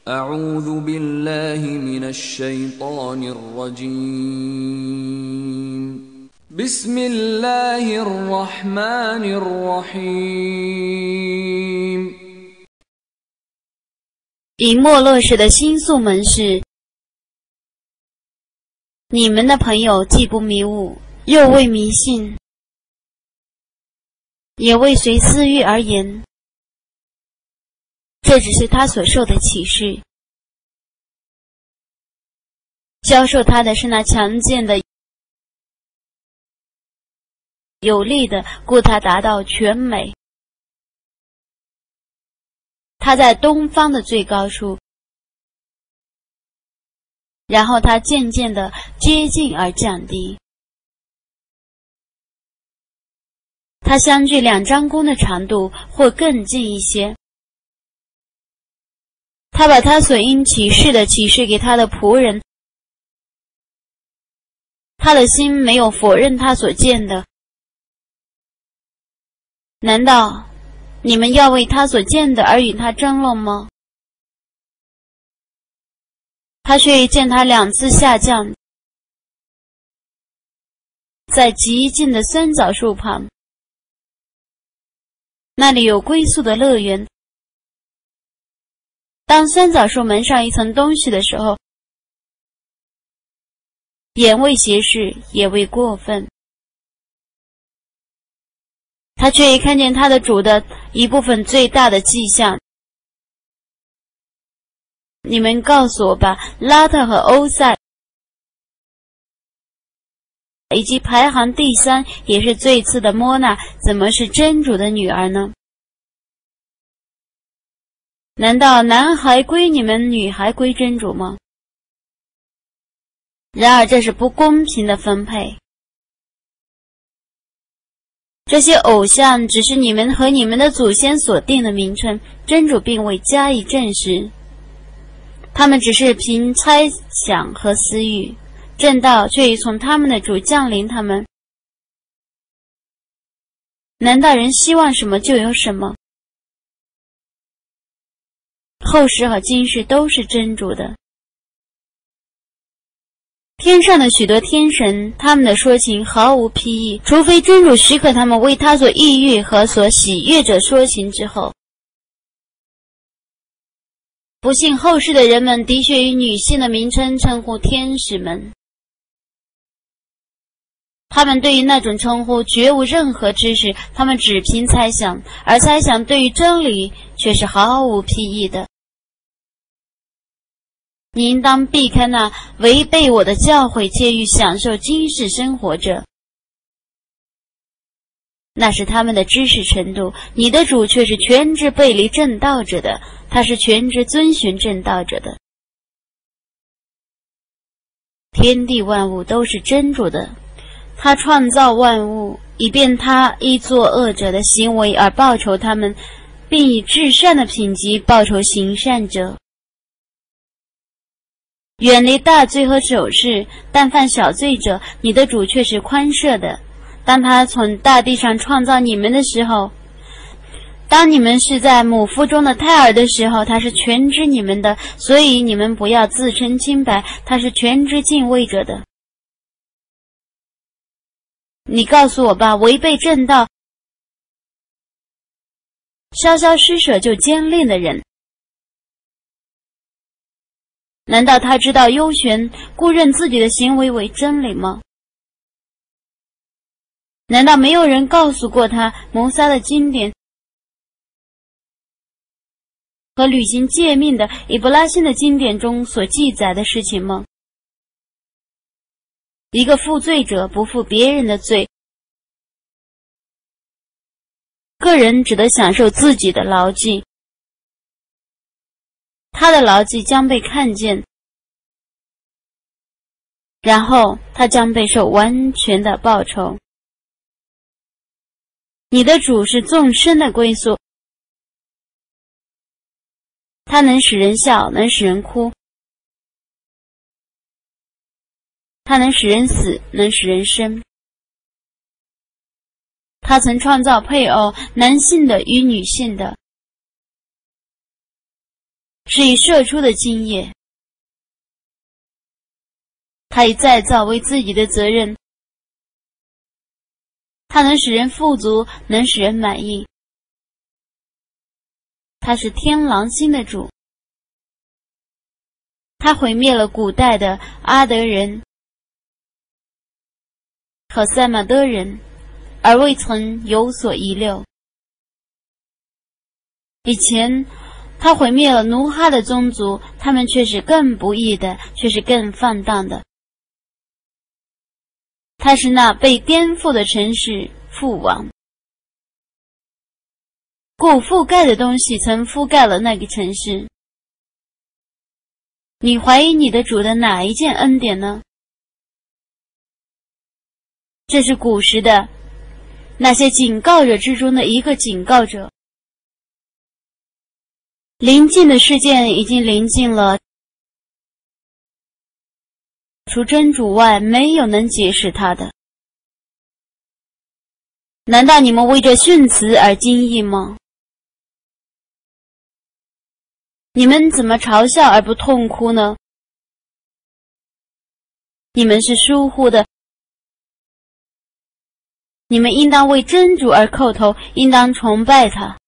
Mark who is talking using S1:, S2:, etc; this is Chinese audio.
S1: أعوذ بالله من الشيطان الرجيم بسم الله الرحمن الرحيم
S2: 以没落时的星宿门是：你们的朋友既不迷雾，又未迷信，也未随私欲而言，这只是他所受的启示。教授他的是那强健的、有力的，故他达到全美。他在东方的最高处，然后他渐渐地接近而降低。他相距2张弓的长度，或更近一些。他把他所应启示的启示给他的仆人，他的心没有否认他所见的。难道你们要为他所见的而与他争论吗？他却见他2次下降，在极近的酸枣树旁，那里有归宿的乐园。当酸枣树蒙上一层东西的时候，眼未斜视，也未过分。他却已看见他的主的一部分最大的迹象。你们告诉我吧，拉特和欧塞以及排行第3也是最次的莫娜，怎么是真主的女儿呢？难道男孩归你们，女孩归真主吗？然而这是不公平的分配。这些偶像只是你们和你们的祖先所定的名称，真主并未加以证实。他们只是凭猜想和私欲，正道却已从他们的主降临他们。难道人希望什么就有什么？后世和今世都是真主的。天上的许多天神，他们的说情毫无裨益，除非真主许可他们为他所抑郁和所喜悦者说情之后。不信后世的人们的确以女性的名称称呼天使们，他们对于那种称呼绝无任何知识，他们只凭猜想，而猜想对于真理却是毫无裨益的。你应当避开那违背我的教诲且欲享受今世生活者，那是他们的知识程度，你的主却是全知背离正道者的，他是全知遵循正道者的。天地万物都是真主的，他创造万物，以便他依作恶者的行为而报酬他们，并以至善的品级报酬行善者。远离大罪和丑事，但犯小罪者，你的主却是宽赦的。当他从大地上创造你们的时候，当你们是在母腹中的胎儿的时候，他是全知你们的，所以你们不要自称清白，他是全知敬畏者的。你告诉我吧，违背正道、稍稍施舍就坚令的人，难道他知道幽玄，故认自己的行为为真理吗？难道没有人告诉过他摩萨的经典和履行诫命的以布拉欣的经典中所记载的事情吗？一个负罪者不负别人的罪，个人只得享受自己的牢记，他的牢记将被看见，然后他将被受完全的报酬。你的主是众生的归宿，他能使人笑，能使人哭，他能使人死，能使人生。他曾创造配偶，男性的与女性的， 是以射出的精液。他以再造为自己的责任，他能使人富足，能使人满意。他是天狼星的主，他毁灭了古代的阿德人和塞马德人，而未曾有所遗留。以前他毁灭了奴哈的宗族，他们却是更不义的，却是更放荡的。他是那被颠覆的城市父王，故覆盖的东西曾覆盖了那个城市。你怀疑你的主的哪一件恩典呢？这是古时的那些警告者之中的一个警告者。临近的事件已经临近了，除真主外，没有能解释它的。难道你们为这训词而惊异吗？你们怎么嘲笑而不痛哭呢？你们是疏忽的，你们应当为真主而叩头，应当崇拜他。